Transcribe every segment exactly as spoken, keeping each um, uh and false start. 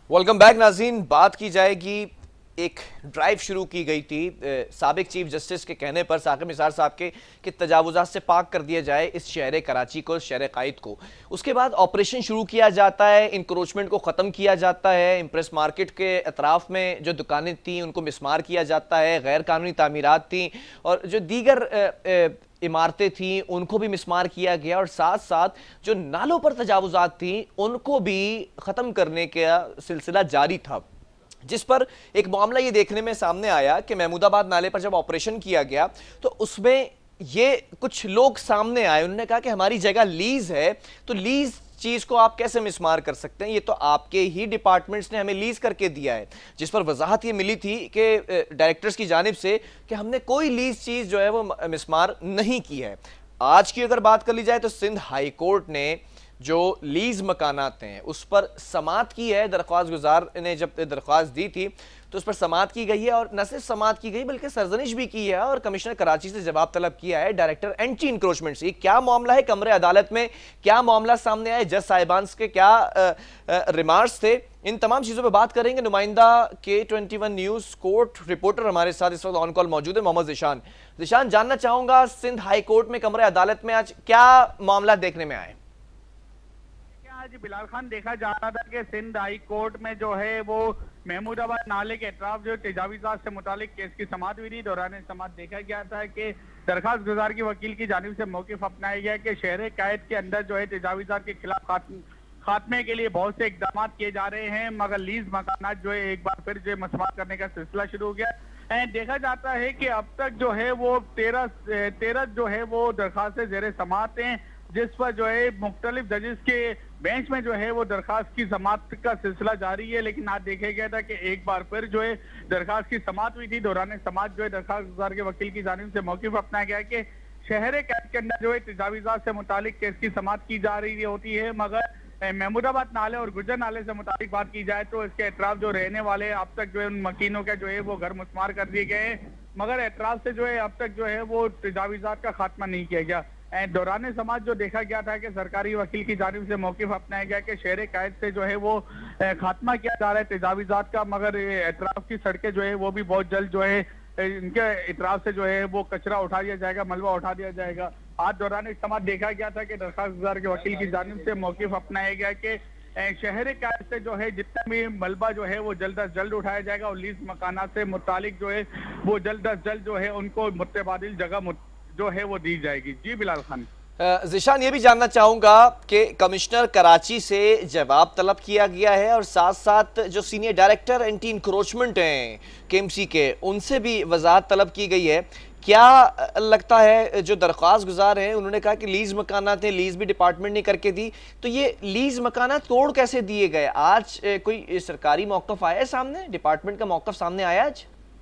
Welcome back नाज़रीन। बात की जाएगी, एक ड्राइव शुरू की गई थी साबिक चीफ जस्टिस के कहने पर, साकिब निसार साहब के, कि तजावुजात से पाक कर दिया जाए इस शहर कराची को, शहर कायद को। उसके बाद ऑपरेशन शुरू किया जाता है, इंक्रोचमेंट को ख़त्म किया जाता है, इम्प्रेस मार्केट के अतराफ़ में जो दुकानें थीं उनको मिसमार किया जाता है, गैर कानूनी तामीरात थीं और जो दीगर इमारतें थीं उनको भी मिसमार किया गया, और साथ साथ जो नालों पर तजावुजात थीं उनको भी ख़त्म करने का सिलसिला जारी था। जिस पर एक मामला ये देखने में सामने आया कि महमूदाबाद नाले पर जब ऑपरेशन किया गया तो उसमें ये कुछ लोग सामने आए, उन्होंने कहा कि हमारी जगह लीज है, तो लीज चीज को आप कैसे मिसमार कर सकते हैं, ये तो आपके ही डिपार्टमेंट्स ने हमें लीज करके दिया है। जिस पर वजाहत ये मिली थी कि डायरेक्टर्स की जानिब से कि हमने कोई लीज चीज जो है वो मिसमार नहीं की है। आज की अगर बात कर ली जाए तो सिंध हाई कोर्ट ने जो लीज मकानात हैं उस पर समात की है। दरख्वास्त गुजार ने जब दरख्वास्त दी थी तो उस पर समात की गई है, और न सिर्फ समात की गई बल्कि सरजनिश भी की है, और कमिश्नर कराची से जवाब तलब किया है डायरेक्टर एंटी इंक्रोचमेंट से। क्या मामला है कमरे अदालत में, क्या मामला सामने आया, जज साहिबान के क्या रिमार्क्स थे, इन तमाम चीज़ों पर बात करेंगे। नुमाइंदा के twenty one news court reporter हमारे साथ इस वक्त ऑन कॉल मौजूद है, मोहम्मद जिशान। जिशान, जानना चाहूंगा सिंध हाई कोर्ट में कमरे अदालत में आज क्या मामला देखने में आए। आज बिलाल खान, देखा जा रहा था कि सिंध हाई कोर्ट में जो है वो महमूदाबाद नाले के अतराफ जो तजावीज़ात से मुतालिक केस की समात हुई थी। दौरान समात देखा गया था कि दरखास्त गुजार की वकील की जानिब से मौक़िफ़ अपनाया गया कि शहर कायद के अंदर जो है तजावीज़ात के खिलाफ खात्मे के लिए बहुत से इकदाम किए जा रहे हैं, मगर लीज मकानात जो है एक बार फिर जो मसमात करने का सिलसिला शुरू हो गया। देखा जाता है कि अब तक जो है वो तेरह तेरह जो है वो दरखास्तें ज़ेरे समात हैं, जिस पर जो है मुख्तलिफ जजेस के बेंच में जो है वो दरखास्त की समात का सिलसिला जारी है। लेकिन आज देखा गया था कि एक बार फिर जो है दरखास्त की समात हुई थी। दौरान समात जो है दरखास्त गुजार के वकील की जानिब से मौक़िफ़ अपनाया गया कि शहर कैद के अंदर जो है तजावीज़ात से मुतालिक केस की समात की जा रही होती है, मगर महमूदाबाद नाले और गुजर नाले से मुताबिक बात की जाए तो इसके एतराफ जो रहने वाले अब तक जो है उन मकीनों के जो है वो घर मुस्मार कर दिए गए हैं, मगर एतराफ से जो है अब तक जो है वो तजावीज़ात का खात्मा नहीं किया गया। दौरान समाज जो देखा गया था कि सरकारी वकील की जानिब से मौक़िफ़ अपनाया गया कि शहर कायद से जो है वो खात्मा किया जा रहा है तजावीज़ात का, मगर एतराफ की सड़कें जो है वो भी बहुत जल्द जो है इनके इतराफ से जो है वो कचरा उठा दिया जाएगा, मलबा उठा दिया जाएगा। आज दौरान इज्तिमा देखा गया था कि दरखास्त गुजार के वकील की जानिब से मौक़िफ़ अपनाया गया कि शहर कायद से जो है जितना भी मलबा जो है वो जल्द अज जल्द उठाया जाएगा, और लीज मकानात से मुतालिक जो है वो जल्द अज जल्द जो है उनको मुतबादिल जगह जो है वो दी जाएगी। जी बिलाल खान। जिशान, ये भी जानना चाहूंगा कि कमिश्नर कराची से जवाब तलब किया गया है, और साथ साथ जो सीनियर डायरेक्टर एंटी इंक्रोचमेंट हैं केएमसी के, उनसे भी वजाहत तलब की गई है। क्या लगता है जो दरख्वास्त गुजार हैं उन्होंने कहा कि लीज मकानात हैं, लीज भी डिपार्टमेंट ने करके दी, तो ये लीज मकानात तोड़ कैसे दिए गए? आज कोई सरकारी मौक़िफ़ आया सामने, डिपार्टमेंट का मौक़िफ़ सामने आया आज?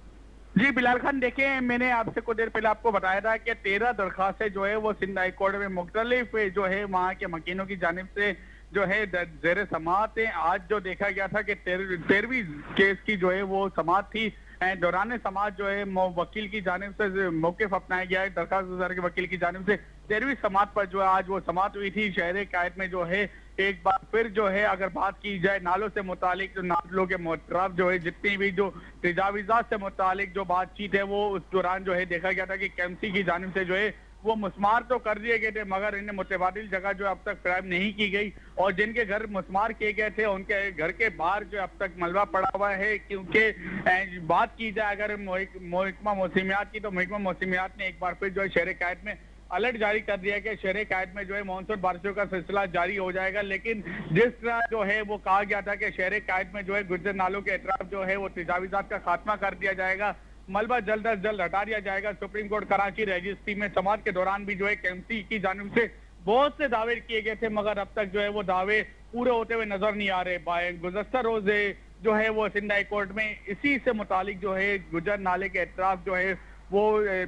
जी बिलाल खान, देखें मैंने आपसे कुछ देर पहले आपको बताया था कि तेरह दरखास्तें जो है वो सिंध हाई कोर्ट में मुख्तलिफ जो है वहाँ के मकीनों की जानिब से जो है ज़ेर समात है। आज जो देखा गया था कि तेरहवीं केस की जो है वो समात थी। दौरान समात जो है वकील की जानिब से मौक़िफ़ अपनाया गया है, दरखास्त गुजार के वकील की जानिब से तेरहवीं समात पर जो है आज वो समात हुई थी। शहर कायद में जो है एक बार फिर जो है अगर बात की जाए नालों से मुतालिक, तो नालों के तरफ जो है जितनी भी जो तजावीज़ात से मुतालिक जो बातचीत है वो उस दौरान जो है देखा गया था कि केएमसी की जानिब से जो है वो मुस्मार तो कर दिए गए थे, मगर इन्हें मुतबादिल जगह जो अब तक फ्राहम नहीं की गई, और जिनके घर मुस्मार किए गए थे उनके घर के बाहर जो अब तक मलबा पड़ा हुआ है। क्योंकि बात की जाए अगर महकमा मौसमियात की, तो महकमा मौसमियात ने एक बार फिर जो है शहर कायद में अलर्ट जारी कर दिया कि शहर कायद में जो है मानसून बारिशों का सिलसिला जारी हो जाएगा। लेकिन जिस तरह जो है वो कहा गया था कि शहर कायद में जो है गुजर नालों के अतराफ जो है वो तजावीज़ात का खात्मा कर दिया जाएगा, मलबा जल्द अज जल्द हटा दिया जाएगा। सुप्रीम कोर्ट कराची रजिस्ट्री में समात के दौरान भी जो है केएमसी की जानिब से बहुत से दावे किए गए थे, मगर अब तक जो है वो दावे पूरे होते हुए नजर नहीं आ रहे। गुज़श्ता रोज जो है वो सिंध हाई कोर्ट में इसी से मुतालिक जो है गुजर नाले के अतराफ जो है वो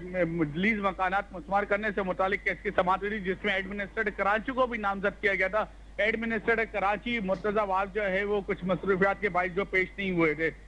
लीज मकानात मुस्मार करने से मुतालिक केस की समात हुई थी, जिसमें एडमिनिस्ट्रेटर कराची को भी नामजद किया गया था। एडमिनिस्ट्रेटर कराची मुर्तजा वाब जो है वो कुछ मसरूफियात के बाइस जो पेश नहीं हुए थे।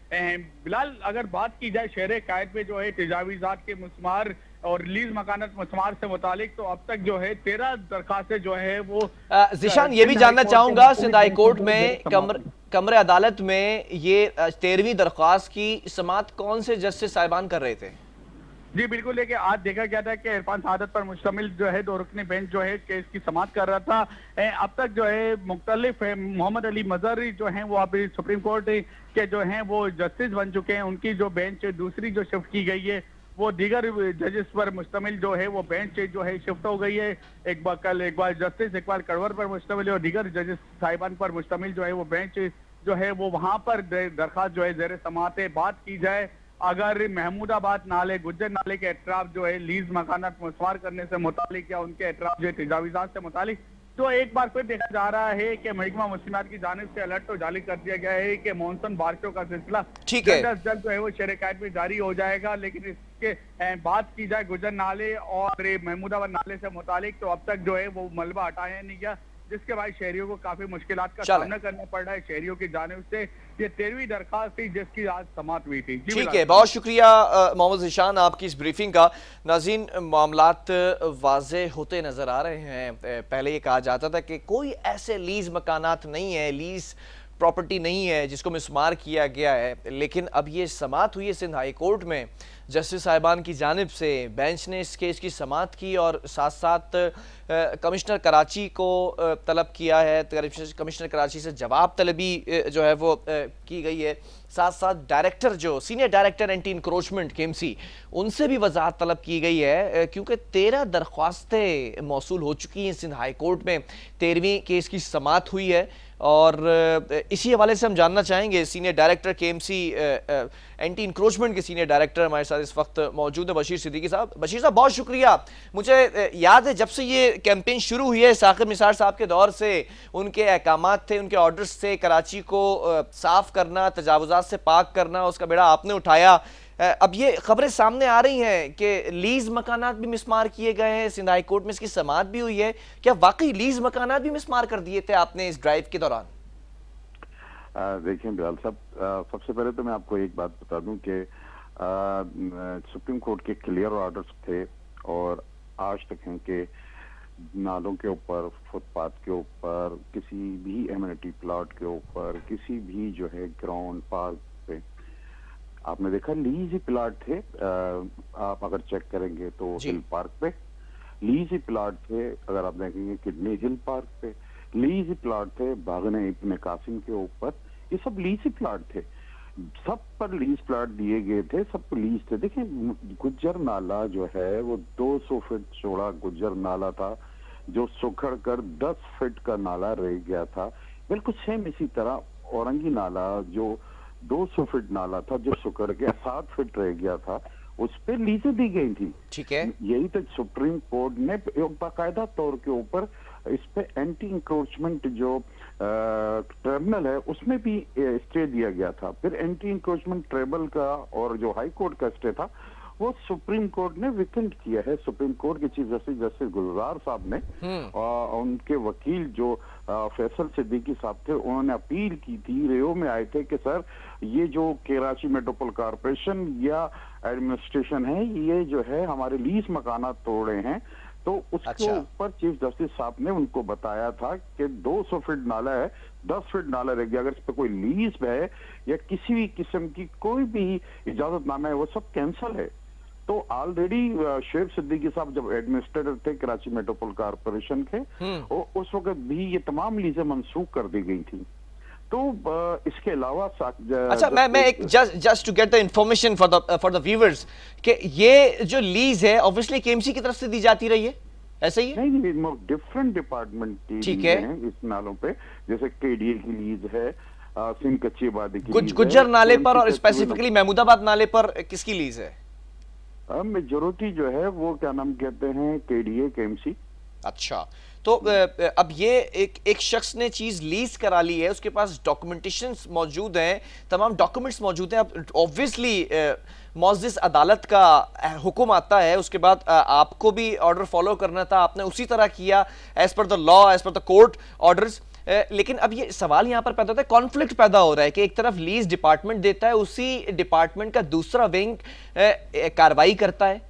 बिलाल, अगर बात की जाए शहर कायद में जो है तजावीज़ात के मुस्मार और रिलीज मकानत मुस्मार से मुतालिक, तो अब तक जो है तेरह दरखास्तें जो है वो ज़ीशान ये भी जानना चाहूंगा, सिंध हाई कोर्ट में कमर कमरे अदालत में ये तेरहवीं दरख्वास्त की समाअत कौन से जस्टिस साहिबान कर रहे थे? जी बिल्कुल, लेकिन आज देखा गया था कि इरफान सादत पर मुश्तमिल जो है दो रुकनी बेंच जो है केस की समाअत कर रहा था। अब तक जो है मुख्तलिफ मोहम्मद अली मजहरी जो हैं वो अभी सुप्रीम कोर्ट के जो हैं वो जस्टिस बन चुके हैं। उनकी जो बेंच दूसरी जो शिफ्ट की गई है वो दीगर जजेस पर मुश्तमिल जो है वो बेंच जो है शिफ्ट हो गई है। एक बार कल एक बार जस्टिस इकबाल कड़वर पर मुश्तमिल है और दीगर जजेस साहिबान पर मुश्तमिल जो है वो बेंच जो है वो वहां पर दरखास्त जो है जेर समाअत है। बात की जाए अगर महमूदाबाद नाले गुज्जर नाले के एतराफ जो है लीज मकानात मुस्मार करने से मुतालिक या उनके एतराफ जो है तजावीज़ात से मुतालिक, तो एक बार फिर देखा जा रहा है कि महकमा मुस्लिमात की जानिब से अलर्ट तो जारी कर दिया गया है कि मॉनसून बारिशों का सिलसिला जल्द अज जल्द जो है वो शहर कायद में जारी हो जाएगा। लेकिन इसके बात की जाए गुज्जर नाले और महमूदाबाद नाले से मुतालिक, तो अब तक जो है वो मलबा हटाया नहीं गया, जिसके बाद शहरियों को काफी मुश्किलात का सामना करना पड़ रहा है। शहरियों की जानिब से ये तेरहवीं दरखास्त थी जिसकी आज समाअत हुई थी। ठीक है, बहुत शुक्रिया मोहम्मद ज़ीशान आपकी इस ब्रीफिंग का। नाज़रीन, मामलात वाज़े होते नजर आ रहे हैं। पहले ये कहा जाता था कि कोई ऐसे लीज मकानात नहीं है, लीज प्रॉपर्टी नहीं है जिसको मिसमार किया गया है, लेकिन अब ये समाअत हुई है सिंध हाई कोर्ट में जस्टिस साहिबान की जानिब से। बेंच ने इस केस की समाअत की और साथ साथ कमिश्नर कराची को तलब किया है, कमिश्नर कराची से जवाब तलबी जो है वो की गई है। साथ साथ डायरेक्टर जो senior director anti encroachment K M C, उनसे भी वजाहत तलब की गई है, क्योंकि तेरह दरख्वास्तें मौसूल हो चुकी हैं सिंध हाई कोर्ट में। तेरहवीं केस की समाअत हुई है और इसी हवाले से हम जानना चाहेंगे senior director K M C anti encroachment के सीनियर डायरेक्टर हमारे साथ इस वक्त मौजूद है, बशीर सिद्दीकी साहब। बशीर साहब, बहुत शुक्रिया। मुझे याद है जब से ये कैंपेन शुरू हुई है साकिब निसार साहब के दौर से, उनके अहकामात थे, उनके ऑर्डर्स थे, कराची को साफ करना, तजावुजात से पाक करना, उसका बेड़ा आपने उठाया। अब ये खबरें सामने आ रही हैं कि लीज मकानात भी मिसमार किए गए हैं, सिंध हाई कोर्ट में इसकी समाअत भी हुई है। क्या वाकई लीज मकानात भी मिसमार कर दिए थे आपने इस ड्राइव के दौरान? देखिए बिलाल साहब, सबसे पहले तो मैं आपको एक बात बता दूं कि सुप्रीम कोर्ट के क्लियर ऑर्डर्स थे और आज तक हैं कि नालों के ऊपर, फुटपाथ के ऊपर, किसी भी एमिनिटी प्लॉट के ऊपर, किसी भी जो है ग्राउंड पार्क पे, आपने देखा लीज ही प्लाट थे। आ, आप अगर चेक करेंगे तो हिल पार्क पे लीज ही प्लाट थे, अगर आप देखेंगे किडनी हिल पार्क पे लीज ही प्लाट थे, बागने इब्ने कासिम के ऊपर, ये सब लीज ही प्लाट थे। सब पर लीज प्लाट दिए गए थे, सब पर लीज थे। देखिए गुज्जर नाला जो है वो दो सौ फीट चौड़ा गुज्जर नाला था, जो सुखड़ कर दस फीट का नाला रह गया था। बिल्कुल सेम इसी तरह औरंगी नाला जो दो सौ फीट नाला था, जो सुखड़ के सात फीट रह गया था, उस पे लीजें दी गई थी। ठीक है, यही तो सुप्रीम कोर्ट ने बाकायदा तौर के ऊपर इस पे एंटी इंक्रोचमेंट जो ट्रिब्यूनल है उसमें भी स्टे दिया गया था। फिर एंटी इंक्रोचमेंट ट्रिब्यूनल का और जो हाई कोर्ट का स्टे था वो सुप्रीम कोर्ट ने विकेंड किया है। सुप्रीम कोर्ट के चीफ जस्टिस जस्टिस गुलजार साहब ने और उनके वकील जो फैसल सिद्दीकी साहब थे, उन्होंने अपील की थी, रेओ में आए थे कि सर ये जो कराची मेट्रोपॉलिटन कॉर्पोरेशन या एडमिनिस्ट्रेशन है, ये जो है हमारे लीज मकाना तोड़े हैं। तो उसके अच्छा। ऊपर चीफ जस्टिस साहब ने उनको बताया था कि दो सौ फीट नाला है, दस फीट नाला रह गया, अगर इस पर कोई लीज है या किसी भी किस्म की कोई भी इजाजतनामा है वो सब कैंसल है। तो ऑलरेडी शेख सिद्दीकी साहब जब एडमिनिस्ट्रेटर थे कराची मेट्रोपॉलिटन कॉर्पोरेशन के, उस वक्त भी ये तमाम लीजें मंसूख कर दी गई थी। तो इसके अलावा अच्छा, मैं मैं एक just just to get the information for the for the viewers कि ये जो लीज है ऑब्वियसली केएमसी की तरफ से दी जाती रही है, ऐसे ही है? नहीं नहीं, डिफरेंट डिपार्टमेंट की ठीक है है इस नालों पे, जैसे केडीए की लीज है, सिंध कच्ची आबादी की लीज, गुज्जर नाले पर और स्पेसिफिकली महमूदाबाद नाले पर किसकी लीज है? मेजोरिटी जो है वो क्या नाम कहते हैं केडीए केएमसी। अच्छा, तो अब ये एक एक शख्स ने चीज लीज करा ली है, उसके पास डॉक्यूमेंटेशंस मौजूद हैं, तमाम डॉक्यूमेंट्स मौजूद हैं। अब ऑब्वियसली मौजिस अदालत का हुक्म आता है, उसके बाद आपको भी ऑर्डर फॉलो करना था, आपने उसी तरह किया as per the law, as per the court orders. लेकिन अब ये सवाल यहाँ पर पैदा होता है, कॉन्फ्लिक्ट पैदा हो रहा है कि एक तरफ लीज डिपार्टमेंट देता है, उसी डिपार्टमेंट का दूसरा विंग कार्रवाई करता है।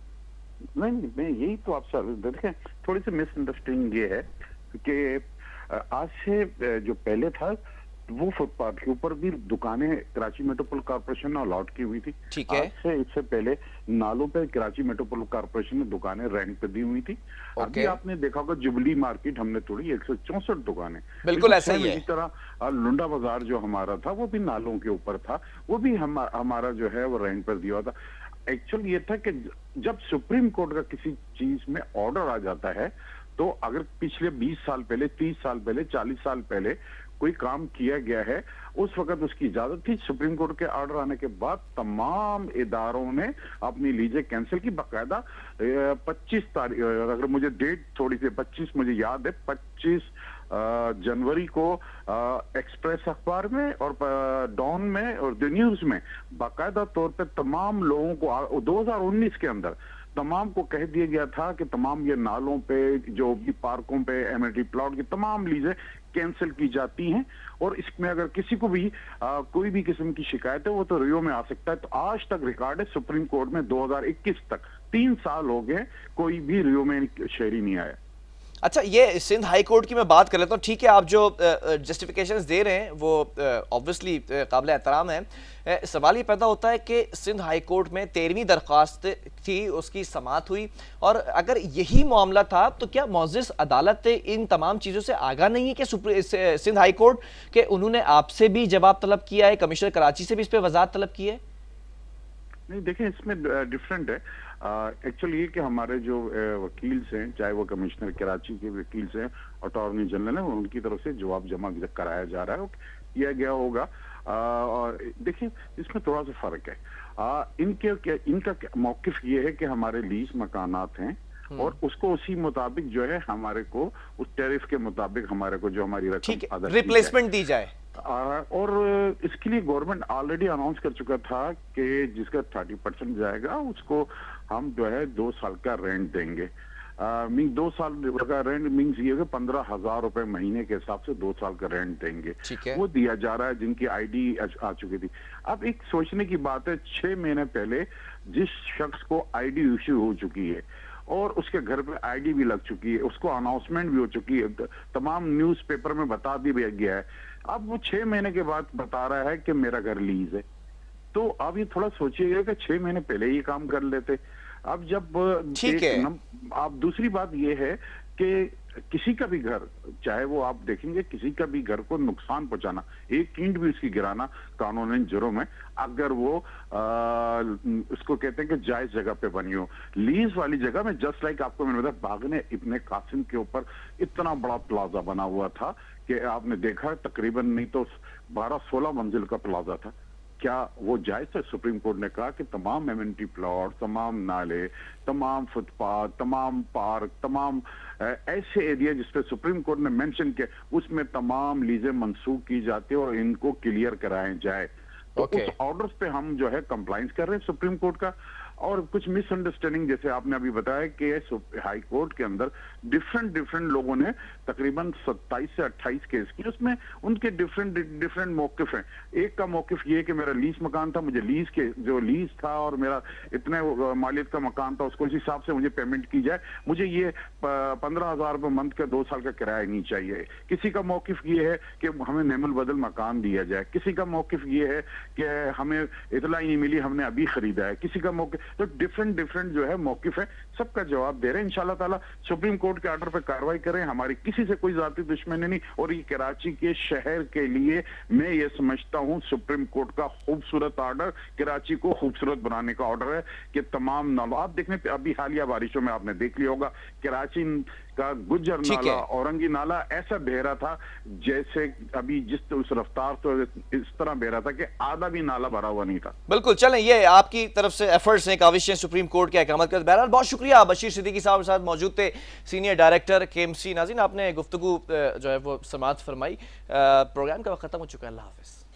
नहीं नहीं मैं यही तो आपसे देखें, थोड़ी सी मिसअंडरस्टैंडिंग ये है कि आज से जो पहले था वो फुटपाथ के ऊपर भी दुकानें कराची मेट्रोपोलिटन कॉर्पोरेशन ने अलॉट की हुई थी। ठीक है। आज से इससे पहले नालों पे कराची मेट्रोपोलिटन कॉर्पोरेशन ने दुकानें रेंट पे दी हुई थी। अभी आपने देखा होगा जुबली मार्केट हमने तोड़ी, एक सौ चौसठ दुकानें। बिल्कुल ऐसा ही है। इसी तरह लुंडा बाजार जो हमारा था वो भी नालों के ऊपर था, वो भी हम, हमारा जो है वो रेंट पर दिया था। एक्चुअल ये था कि जब सुप्रीम कोर्ट का किसी चीज में ऑर्डर आ जाता है तो अगर पिछले बीस साल पहले, तीस साल पहले, चालीस साल पहले कोई काम किया गया है, उस वक्त उसकी इजाजत थी। सुप्रीम कोर्ट के ऑर्डर आने के बाद तमाम इदारों ने अपनी लीजें कैंसिल की। बाकायदा पच्चीस तारीख, अगर मुझे डेट थोड़ी सी पच्चीस मुझे याद है, पच्चीस जनवरी को एक्सप्रेस अखबार में और डॉन में और द न्यूज में बाकायदा तौर पे तमाम लोगों को दो हज़ार उन्नीस के अंदर तमाम को कह दिया गया था कि तमाम ये नालों पे, जो भी पार्कों पे, एमिनिटी प्लॉट की तमाम लीजें कैंसिल की जाती हैं और इसमें अगर किसी को भी आ, कोई भी किस्म की शिकायत है वो तो रियो में आ सकता है। तो आज तक रिकॉर्ड है सुप्रीम कोर्ट में दो हज़ार इक्कीस तक, तीन साल हो गए, कोई भी रियो में शहरी नहीं आया। अच्छा, ये सिंध हाई कोर्ट की मैं बात कर लेता हूँ। ठीक है, आप जो जस्टिफिकेशंस दे रहे हैं वो ऑब्वियसली काबिल एहतराम है। uh, सवाल ये पैदा होता है कि सिंध हाई कोर्ट में तेरहवीं दरख्वास्त थी, उसकी समाअत हुई, और अगर यही मामला था तो क्या मौजिज़ अदालत इन तमाम चीज़ों से आगाह नहीं है कि सिंध हाई कोर्ट के उन्होंने आपसे भी जवाब तलब किया है, कमिश्नर कराची से भी इस पर वजाहत तलब की है? नहीं, देखें इसमें डिफरेंट है। एक्चुअली ये कि हमारे जो वकील हैं, चाहे वो कमिश्नर कराची के वकील हैं, अटॉर्नी जनरल है, उनकी तरफ से जवाब जमा कराया जा रहा है, किया गया होगा। आ, और देखिए इसमें थोड़ा सा फर्क है। आ, इनके इनका मौकिफ ये है कि हमारे लीज मकानात हैं और उसको उसी मुताबिक जो है हमारे को उस टैरिफ के मुताबिक हमारे को जो हमारी रकम रिप्लेसमेंट दी जाए। और इसके लिए गवर्नमेंट ऑलरेडी अनाउंस कर चुका था कि जिसका थर्टी परसेंट जाएगा उसको हम जो है दो साल का रेंट देंगे। मीन दो साल का रेंट मीन्स ये पंद्रह हजार रुपए महीने के हिसाब से दो साल का रेंट देंगे। वो दिया जा रहा है जिनकी आईडी आ चुकी थी। अब एक सोचने की बात है, छह महीने पहले जिस शख्स को आईडी इश्यू हो चुकी है और उसके घर पे आईडी भी लग चुकी है, उसको अनाउंसमेंट भी हो चुकी है, तमाम न्यूज़पेपर में बता दिया गया है, अब वो छह महीने के बाद बता रहा है कि मेरा घर लीज है। तो अब ये थोड़ा सोचिएगा कि छह महीने पहले ही काम कर लेते। अब जब ठीक है, आप दूसरी बात ये है कि किसी का भी घर, चाहे वो आप देखेंगे किसी का भी घर को नुकसान पहुंचाना, एक ईंट भी उसकी गिराना कानूनन जुर्म है, अगर वो आ, उसको कहते हैं कि जायज जगह पे बनी हो। लीज वाली जगह में जस्ट लाइक आपको मैंने बताया, बागने इब्ने कासिम के ऊपर इतना बड़ा प्लाजा बना हुआ था कि आपने देखा तकरीबन नहीं तो बारह सोलह मंजिल का प्लाजा था। क्या वो जायज है? सुप्रीम कोर्ट ने कहा कि तमाम एमिनिटी प्लॉट, तमाम नाले, तमाम फुटपाथ, तमाम पार्क, तमाम ऐसे एरिया जिसपे सुप्रीम कोर्ट ने मेंशन किया उसमें तमाम लीजें मंसूख की जाती है और इनको क्लियर कराया जाए। तो okay. उस ऑर्डर्स पे हम जो है कंप्लाइंस कर रहे हैं सुप्रीम कोर्ट का। और कुछ मिसअंडरस्टैंडिंग जैसे आपने अभी बताया कि हाई कोर्ट के अंदर डिफरेंट डिफरेंट लोगों ने तकरीबन सत्ताईस से अट्ठाईस केस किए, उसमें उनके डिफरेंट डिफरेंट मौकिफ हैं। एक का मौकिफ ये कि मेरा लीज मकान था, मुझे लीज के जो लीज था और मेरा इतने मालियत का मकान था उसको इस हिसाब से मुझे पेमेंट की जाए, मुझे ये पंद्रह हजार रुपये मंथ का दो साल का किराया नहीं चाहिए। किसी का मौकिफ ये है कि हमें नेमल बदल मकान दिया जाए। किसी का मौकिफ ये है कि हमें इतला ही नहीं मिली, हमने अभी खरीदा है। किसी का मौकिफ, तो डिफरेंट डिफरेंट जो है मौकिफ है, सबका जवाब दे रहे हैं। इंशाल्लाह ताला सुप्रीम कोर्ट के ऑर्डर पर कार्रवाई करें, हमारी किसी से कोई जाती दुश्मनी नहीं। और ये कराची के शहर के लिए मैं ये समझता हूँ सुप्रीम कोर्ट का खूबसूरत ऑर्डर, कराची को खूबसूरत बनाने का ऑर्डर है कि तमाम नालों, आप देखने अभी हालिया बारिशों में आपने देख लिया होगा कराची का गुज्जर नाला, औरंगी नाला ऐसा बह रहा था जैसे अभी जिस उस रफ्तार तो इस तरह बह रहा था कि आधा भी नाला भरा हुआ नहीं था। बिल्कुल, चलें, ये आपकी तरफ से एफर्ट्स हैं, काविशें सुप्रीम कोर्ट के अहकाम कर। बहरहाल बहुत शुक्रिया, बशीर सिद्दीकी साहब साथ मौजूद थे, सीनियर डायरेक्टर केएमसी। नाज़रीन, आपने गुफ्तगू जो है वो समाअत फरमाई। प्रोग्राम का वक्त खत्म हो चुका है। अल्लाह हाफिज़।